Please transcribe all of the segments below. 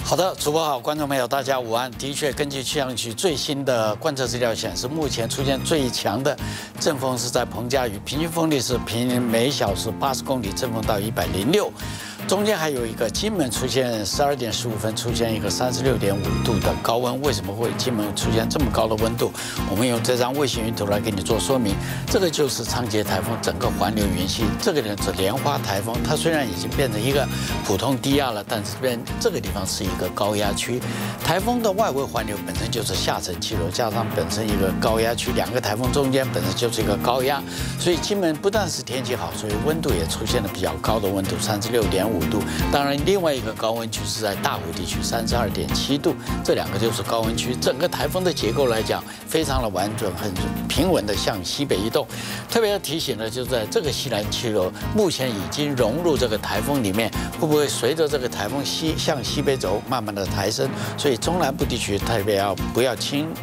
好的，主播好，观众朋友大家午安。的确，根据气象局最新的观测资料显示，目前出现最强的阵风是在彭佳屿，平均风力是每小时80公里，阵风到106。中间还有一个金门出现12点15分出现一个36.5度的高温，为什么会金门出现这么高的温度？我们用这张卫星云图来给你做说明。这个就是仓颉台风整个环流云系，这个呢是莲花台风，它虽然已经变成一个普通低压了，但是这个地方是一个高压区。台风的外围环流本身就是下沉气流，加上本身一个高压区，两个台风中间本身就是一个高压，所以金门不但是天气好，所以温度也出现了比较高的温度，36.5度。当然，另外一个高温区是在大湖地区，32.7度，这两个就是高温区。整个台风的结构来讲，非常的完整，很平稳的向西北移动。特别要提醒的就是在这个西南气流目前已经融入这个台风里面，会不会随着这个台风向西北走，慢慢的抬升？所以中南部地区特别不要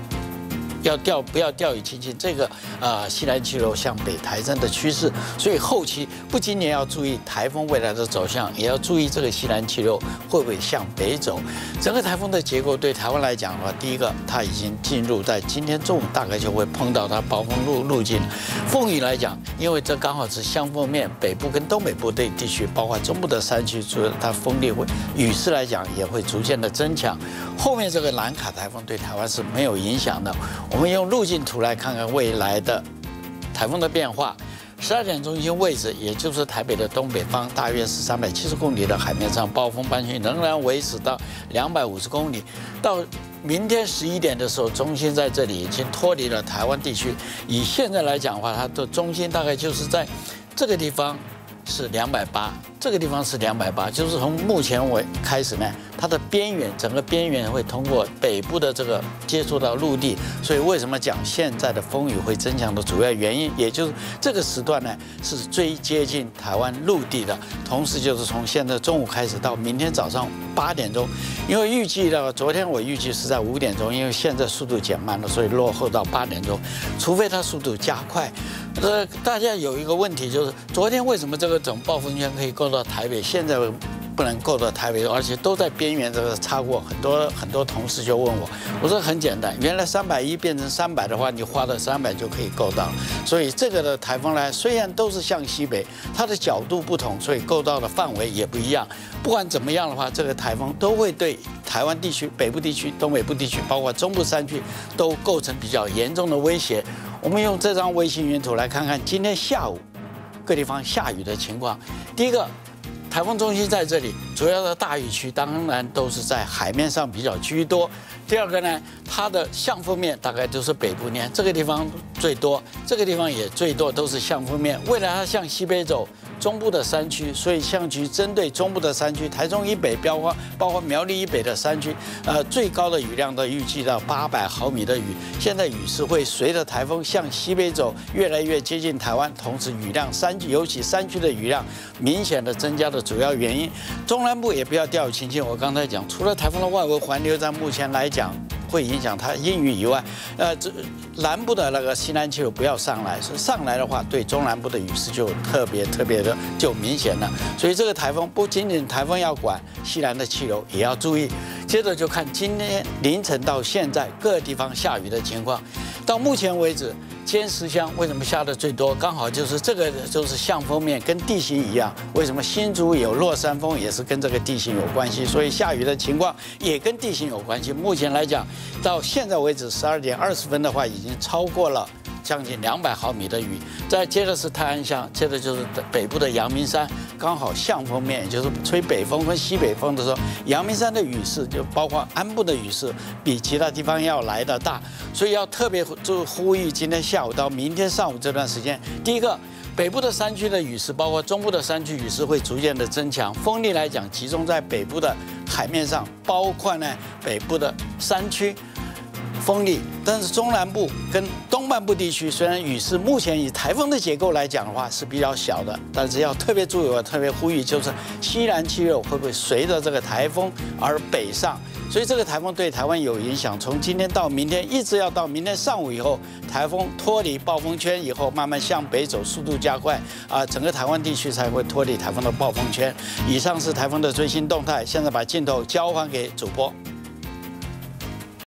掉以轻心，这个西南气流向北抬升的趋势，所以后期不仅仅要注意台风未来的走向，也要注意这个西南气流会不会向北走。整个台风的结构对台湾来讲的话，第一个它已经进入在今天中午大概就会碰到它暴风路径。风雨来讲，因为这刚好是相锋面，北部跟东北部的地区，包括中部的山区，它风力雨势来讲也会逐渐的增强。后面这个兰卡台风对台湾是没有影响的。我们用路径图来看看未来的台风的变化。12点中心位置，也就是台北的东北方，大约是370公里的海面上，暴风半径仍然维持到250公里。到明天11点的时候，中心在这里已经脱离了台湾地区。以现在来讲的话，它的中心大概就是在这个地方是280，这个地方是280，就是从目前开始呢，它的边缘整个边缘会通过北部的这个接触到陆地，所以为什么讲现在的风雨会增强的主要原因，也就是这个时段呢是最接近台湾陆地的，同时就是从现在中午开始到明天早上8点钟，因为预计的昨天我预计是在5点钟，因为现在速度减慢了，所以落后到8点钟，除非它速度加快。大家有一个问题就是，昨天为什么这个总暴风圈可以够到台北，现在不能够到台北，而且都在边缘这个擦过？很多同事就问我说很简单，原来310变成300的话，你花到300就可以够到了。所以这个的台风呢，虽然都是向西北，它的角度不同，所以够到的范围也不一样。不管怎么样的话，这个台风都会对台湾地区、北部地区、东北部地区，包括中部山区，都构成比较严重的威胁。我们用这张卫星云图来看看今天下午各地方下雨的情况。第一个，台风中心在这里，主要的大雨区当然都是在海面上比较居多。第二个呢，它的向风面大概都是北部面，这个地方最多，这个地方也最多，都是向风面。未来它向西北走，中部的山区，所以气象局针对中部的山区，台中以北，包括苗栗以北的山区，最高的雨量都预计到800毫米的雨。现在雨势会随着台风向西北走，越来越接近台湾，同时雨量尤其山区的雨量明显的增加的主要原因。中南部也不要掉以轻心，我刚才讲，除了台风的外围环流在目前来讲会影响它阴雨以外，南部的那个西南气流不要上来，上来的话，对中南部的雨势就特别的就明显了。所以这个台风不仅仅台风要管，西南的气流也要注意。接着就看今天凌晨到现在各地方下雨的情况。到目前为止，尖石乡为什么下的最多？刚好就是这个就是向风面跟地形一样。为什么新竹有落山风，也是跟这个地形有关系，所以下雨的情况也跟地形有关系。目前来讲，到现在为止12点20分的话，已经超过了将近200毫米的雨。再接着是泰安乡，接着就是北部的阳明山，刚好向风面，也就是吹北风跟西北风的时候，阳明山的雨势就包括安部的雨势比其他地方要来得大，所以要特别就呼吁今天下午到明天上午这段时间，第一个，北部的山区的雨势，包括中部的山区雨势会逐渐的增强，风力来讲集中在北部的海面上，包括呢北部的山区。 风力，但是中南部跟东半部地区虽然雨势目前以台风的结构来讲的话是比较小的，但是要特别注意，我特别呼吁，就是西南气流会不会随着这个台风而北上？所以这个台风对台湾有影响，从今天到明天，一直要到明天上午以后，台风脱离暴风圈以后，慢慢向北走，速度加快整个台湾地区才会脱离台风的暴风圈。以上是台风的最新动态，现在把镜头交还给主播。